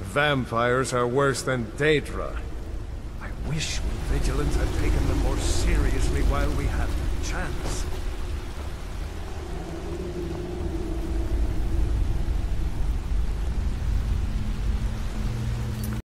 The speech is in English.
vampires are worse than Daedra. I wish we Vigilants had taken them more seriously while we had the chance.